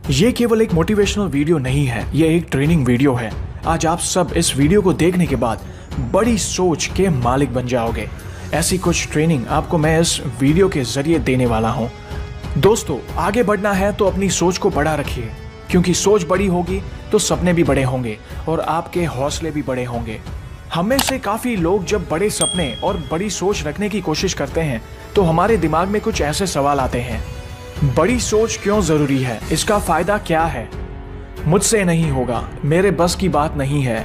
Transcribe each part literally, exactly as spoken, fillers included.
ये केवल एक मोटिवेशनल वीडियो नहीं है, ये एक ट्रेनिंग वीडियो है। आज आप सब इस वीडियो को देखने के बाद बड़ी सोच के मालिक बन जाओगे। ऐसी कुछ ट्रेनिंग आपको मैं इस वीडियो के जरिए देने वाला हूँ। दोस्तों, आगे बढ़ना है तो अपनी सोच को बड़ा रखिए, क्योंकि सोच बड़ी होगी तो सपने भी बड़े होंगे और आपके हौसले भी बड़े होंगे। हम में से काफ़ी लोग जब बड़े सपने और बड़ी सोच रखने की कोशिश करते हैं तो हमारे दिमाग में कुछ ऐसे सवाल आते हैं। बड़ी सोच क्यों ज़रूरी है? इसका फ़ायदा क्या है? मुझसे नहीं होगा, मेरे बस की बात नहीं है,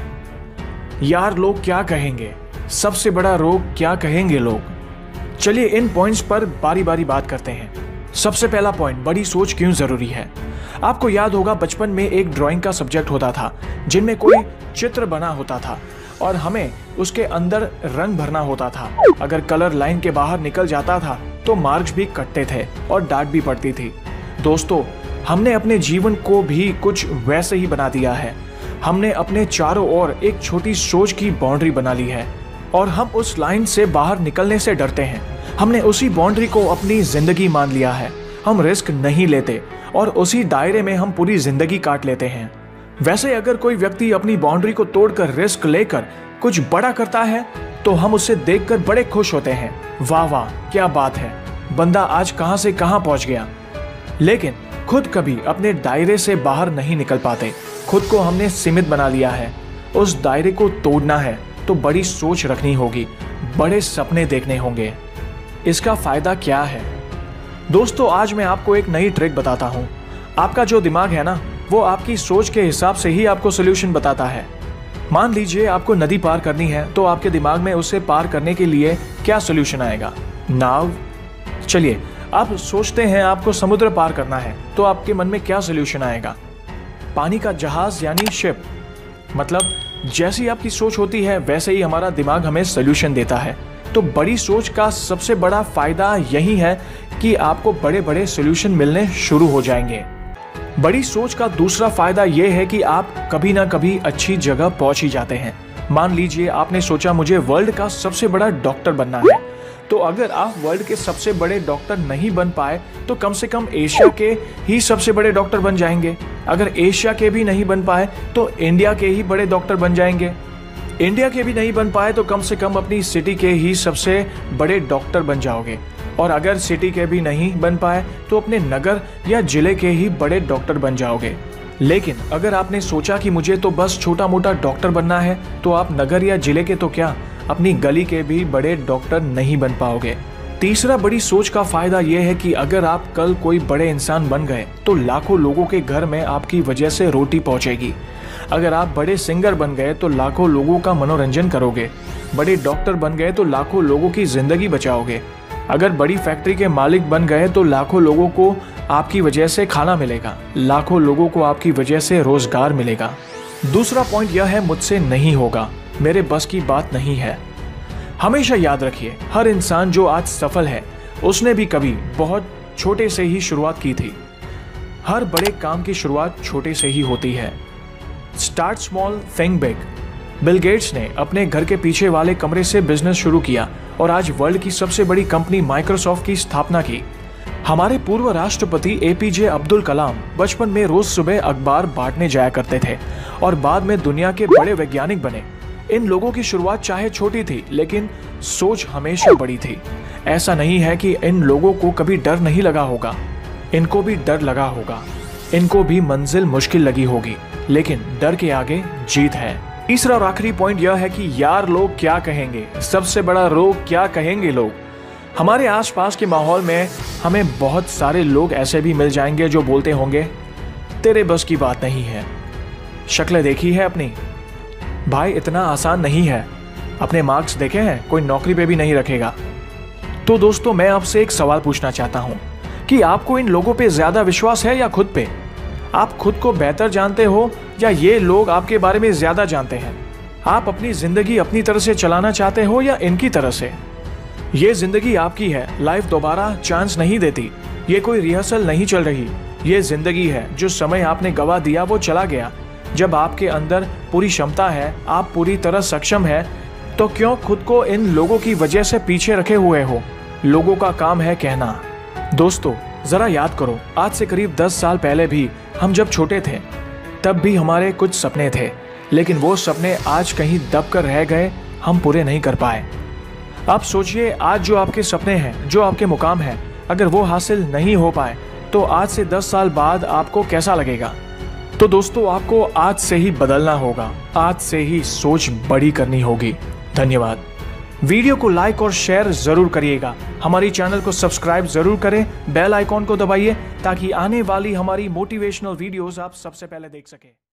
यार लोग क्या कहेंगे, सबसे बड़ा रोग क्या कहेंगे लोग। चलिए इन पॉइंट्स पर बारी बारी बात करते हैं। सबसे पहला पॉइंट, बड़ी सोच क्यों ज़रूरी है। आपको याद होगा बचपन में एक ड्राइंग का सब्जेक्ट होता था जिनमें कोई चित्र बना होता था और हमें उसके अंदर रंग भरना होता था। अगर कलर लाइन के बाहर निकल जाता था तो मार्क्स भी कटते थे और डांट भी पड़ती थी। दोस्तों, हमने अपने जीवन को भी कुछ वैसे ही बना दिया है। हमने अपने चारों ओर एक छोटी सोच की बाउंड्री बना ली है और हम उस लाइन से बाहर निकलने से डरते हैं। हमने उसी बाउंड्री को अपनी जिंदगी मान लिया है। हम रिस्क नहीं लेते और उसी दायरे में हम पूरी जिंदगी काट लेते हैं। वैसे अगर कोई व्यक्ति अपनी बाउंड्री को तोड़कर रिस्क लेकर कुछ बड़ा करता है तो हम उसे देखकर बड़े खुश होते हैं। वाह वाह, क्या बात है, बंदा आज कहां से कहां पहुंच गया। लेकिन खुद कभी अपने दायरे से बाहर नहीं निकल पाते। खुद को हमने सीमित बना लिया है। उस दायरे को तोड़ना है तो बड़ी सोच रखनी होगी, बड़े सपने देखने होंगे। इसका फायदा क्या है? दोस्तों, आज मैं आपको एक नई ट्रिक बताता हूँ। आपका जो दिमाग है ना, वो आपकी सोच के हिसाब से ही आपको सोल्यूशन बताता है। मान लीजिए आपको नदी पार करनी है तो आपके दिमाग में उसे पार करने के लिए क्या सोल्यूशन आएगा? नाव। चलिए, आप सोचते हैं आपको समुद्र पार करना है तो आपके मन में क्या सोल्यूशन आएगा? पानी का जहाज यानी शिप। मतलब जैसी आपकी सोच होती है वैसे ही हमारा दिमाग हमें सोल्यूशन देता है। तो बड़ी सोच का सबसे बड़ा फायदा यही है कि आपको बड़े बड़े सोल्यूशन मिलने शुरू हो जाएंगे। बड़ी सोच का दूसरा फायदा यह है कि आप कभी ना कभी अच्छी जगह पहुंच ही जाते हैं। मान लीजिए आपने सोचा मुझे वर्ल्ड का सबसे बड़ा डॉक्टर बनना है, तो अगर आप वर्ल्ड के सबसे बड़े डॉक्टर नहीं बन पाए तो कम से कम एशिया के ही सबसे बड़े डॉक्टर बन जाएंगे। अगर एशिया के भी नहीं बन पाए तो इंडिया के ही बड़े डॉक्टर बन जाएंगे। इंडिया के भी नहीं बन पाए तो कम से कम अपनी सिटी के ही सबसे बड़े डॉक्टर बन जाओगे। और अगर सिटी के भी नहीं बन पाए तो अपने नगर या जिले के ही बड़े डॉक्टर बन जाओगे। लेकिन अगर आपने सोचा कि मुझे तो बस छोटा मोटा डॉक्टर बनना है तो आप नगर या जिले के तो क्या, अपनी गली के भी बड़े डॉक्टर नहीं बन पाओगे। तीसरा बड़ी सोच का फायदा यह है कि अगर आप कल कोई बड़े इंसान बन गए तो लाखों लोगों के घर में आपकी वजह से रोटी पहुंचेगी। अगर आप बड़े सिंगर बन गए तो लाखों लोगों का मनोरंजन करोगे। बड़े डॉक्टर बन गए तो लाखों लोगों की जिंदगी बचाओगे। अगर बड़ी फैक्ट्री के मालिक बन गए तो लाखों लोगों को आपकी वजह से खाना मिलेगा, लाखों लोगों को आपकी वजह से रोजगार मिलेगा। दूसरा पॉइंट यह है, मुझसे नहीं होगा, मेरे बस की बात नहीं है। हमेशा याद रखिए, हर इंसान जो आज सफल है उसने भी कभी बहुत छोटे से ही शुरुआत की थी। हर बड़े काम की शुरुआत छोटे से ही होती है। Start small, think big. Bill Gates ने अपने घर के पीछे वाले कमरे से बिजनेस शुरू किया और आज वर्ल्ड की सबसे बड़ी कंपनी माइक्रोसॉफ्ट की स्थापना की। हमारे पूर्व राष्ट्रपति एपीजे अब्दुल कलाम बचपन में रोज सुबह अखबार बांटने जाया करते थे और बाद में दुनिया के बड़े वैज्ञानिक बने। इन लोगों की शुरुआत चाहे छोटी थी लेकिन सोच हमेशा बड़ी थी। ऐसा नहीं है कि इन लोगों को कभी डर नहीं लगा होगा, इनको भी डर लगा होगा। इनको भी मंजिल मुश्किल लगी होगी, लेकिन डर के आगे जीत है। तीसरा और आखिरी पॉइंट यह है कि यार लोग क्या कहेंगे, सबसे बड़ा रोग क्या कहेंगे लोग। हमारे आसपास के माहौल में हमें बहुत सारे लोग ऐसे भी मिल जाएंगे जो बोलते होंगे तेरे बस की बात नहीं है, शक्ल देखी है अपनी, भाई इतना आसान नहीं है, अपने मार्क्स देखे हैं, कोई नौकरी पे भी नहीं रखेगा। तो दोस्तों, मैं आपसे एक सवाल पूछना चाहता हूं कि आपको इन लोगों पे ज्यादा विश्वास है या खुद पे? आप खुद को बेहतर जानते हो या ये लोग आपके बारे में ज्यादा जानते हैं? आप अपनी जिंदगी अपनी तरह से चलाना चाहते हो या इनकी तरह से? ये जिंदगी आपकी है, लाइफ दोबारा चांस नहीं देती। ये कोई रिहर्सल नहीं चल रही, ये जिंदगी है। जो समय आपने गवा दिया वो चला गया। जब आपके अंदर पूरी क्षमता है, आप पूरी तरह सक्षम है, तो क्यों खुद को इन लोगों की वजह से पीछे रखे हुए हो? लोगों का काम है कहना। दोस्तों, जरा याद करो, आज से करीब दस साल पहले भी हम जब छोटे थे तब भी हमारे कुछ सपने थे, लेकिन वो सपने आज कहीं दब कर रह गए, हम पूरे नहीं कर पाए। आप सोचिए, आज जो आपके सपने हैं, जो आपके मुकाम हैं, अगर वो हासिल नहीं हो पाए तो आज से दस साल बाद आपको कैसा लगेगा। तो दोस्तों, आपको आज से ही बदलना होगा, आज से ही सोच बड़ी करनी होगी। धन्यवाद। वीडियो को लाइक और शेयर जरूर करिएगा, हमारी चैनल को सब्सक्राइब जरूर करें, बेल आइकॉन को दबाइए ताकि आने वाली हमारी मोटिवेशनल वीडियोस आप सबसे पहले देख सकें।